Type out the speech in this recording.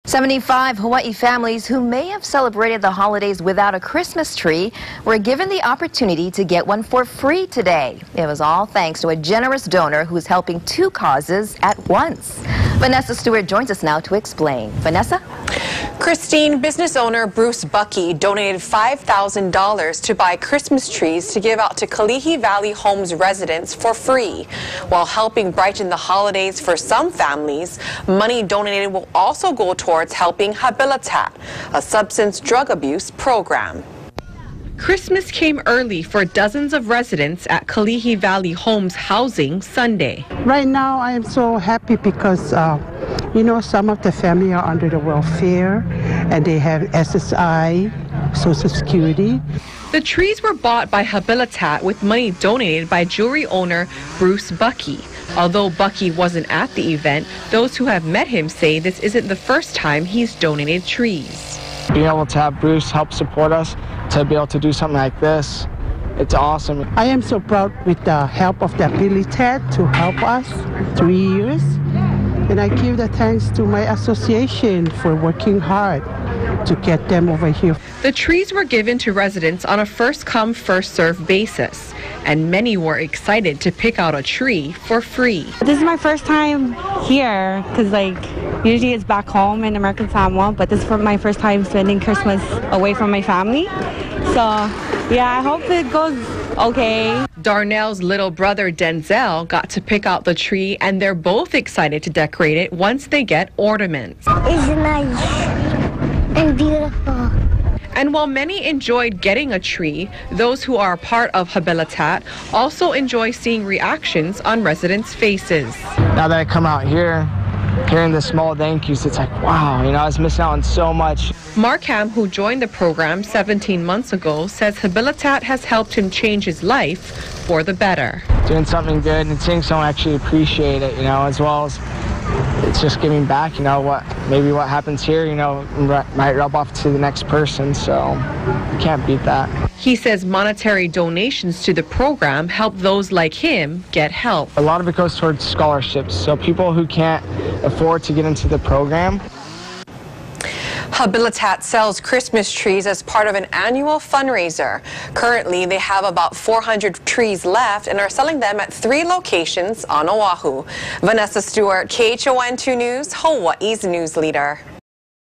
75 Hawaii families who may have celebrated the holidays without a Christmas tree were given the opportunity to get one for free today. It was all thanks to a generous donor who's helping two causes at once. Vanessa Stewart joins us now to explain. Vanessa? Christine, business owner Bruce Bucky donated $5,000 to buy Christmas trees to give out to Kalihi Valley Homes residents for free. While helping brighten the holidays for some families, money donated will also go towards helping Habilitat, a substance drug abuse program. Christmas came early for dozens of residents at Kalihi Valley Homes housing Sunday. Right now, I am so happy because some of the family are under the welfare and they have SSI, Social Security. The trees were bought by Habilitat with money donated by jewelry owner Bruce Bucky. Although Bucky wasn't at the event, those who have met him say this isn't the first time he's donated trees. Being able to have Bruce help support us to be able to do something like this, it's awesome. I am so proud with the help of the Habilitat to help us 3 years. And I give the thanks to my association for working hard to get them over here. The trees were given to residents on a first-come, first-served basis, and many were excited to pick out a tree for free. This is my first time here because usually it's back home in American Samoa, but this is my first time spending Christmas away from my family. So yeah, I hope it goes okay. Darnell's little brother Denzel got to pick out the tree, and they're both excited to decorate it once they get ornaments. It's nice and beautiful. And while many enjoyed getting a tree, those who are a part of Habilitat also enjoy seeing reactions on residents' faces. Now that I come out here, hearing the small thank yous, it's like, wow, I was missing out on so much. Markham, who joined the program 17 months ago, says Habilitat has helped him change his life for the better. Doing something good and seeing someone actually appreciate it, as well as it's just giving back, maybe what happens here, might rub off to the next person, so you can't beat that. He says monetary donations to the program help those like him get help. A lot of it goes towards scholarships, so people who can't afford to get into the program. Habilitat sells Christmas trees as part of an annual fundraiser. Currently, they have about 400 trees left and are selling them at 3 locations on Oahu. Vanessa Stewart, KHON2 News, Hawaii's news leader.